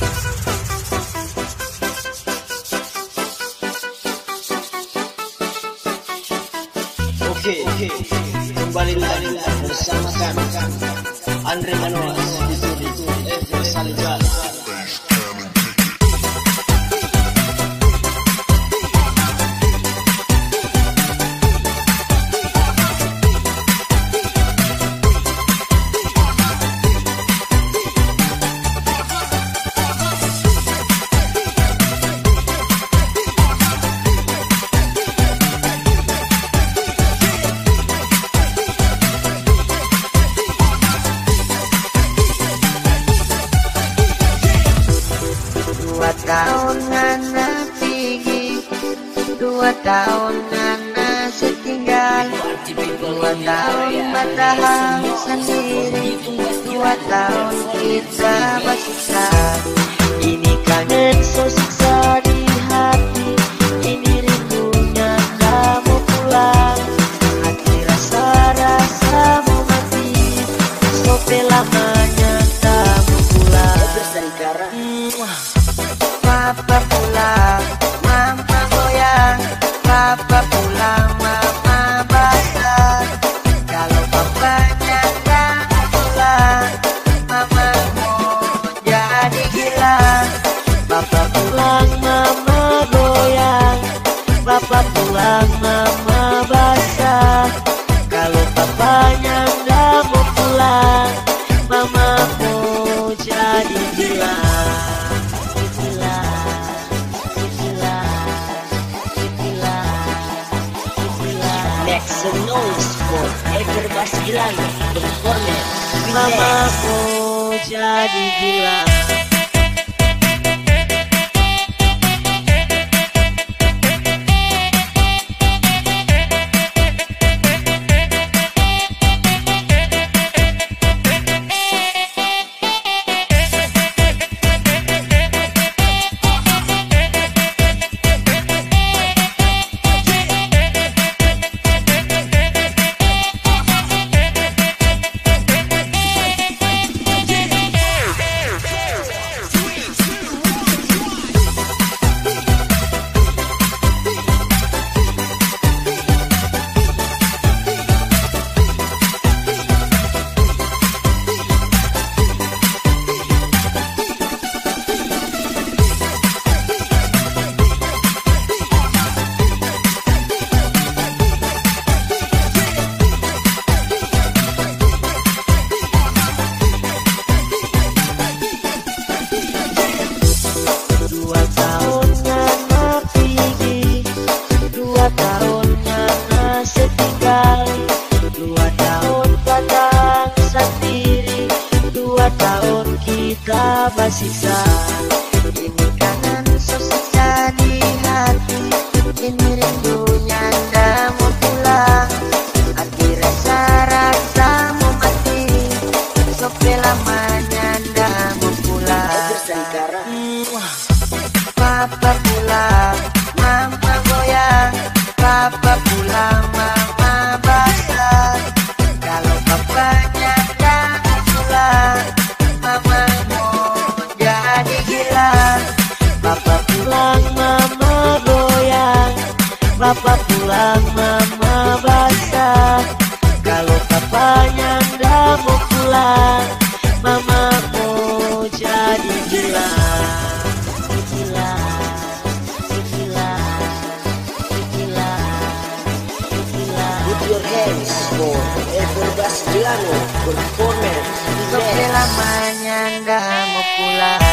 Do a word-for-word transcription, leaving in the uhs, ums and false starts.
Oke, oke, kembali lagi bersama kami Andre Manoas di sini, F Salijan. Dua tahun Nana pergi, dua tahun Nana setinggal, dua tahun bertahan sendiri, dua tahun kita bersiksa. Ini kangen so siksa di hati, ini rindunya kamu pulang, hati rasa-rasa mau mati, so lamanya kamu pulang. Papa pulang, mama goyang, papa pulang, mama basah. Kalau papanya nggak pulang, mama mau jadi gila. Papa pulang, mama goyang, papa pulang, mama basah. Kalau papanya nggak mau pulang, mama mau jadi gila. Next noise for Ever Basilan performance. Mama mau jadi gila. Kita bersiksa, ini kangen so siksa di hati, ini rindunya ndak mau pulang, hati rasa-rasa mau mati, so lamanya ndak mau pulang. Papa pulang, mama goyang, papa pulang, mama basah. Kalau papanya ndak pulang, mama jadi gila. Papa pulang, mama goyang, papa pulang, mama basah. Kalau papanya nggak mau pulang, mama mau jadi gila. Gila, gila, gila, gila. Put your hands for Ever Basilan performance. Sampai lamanya nggak mau pulang.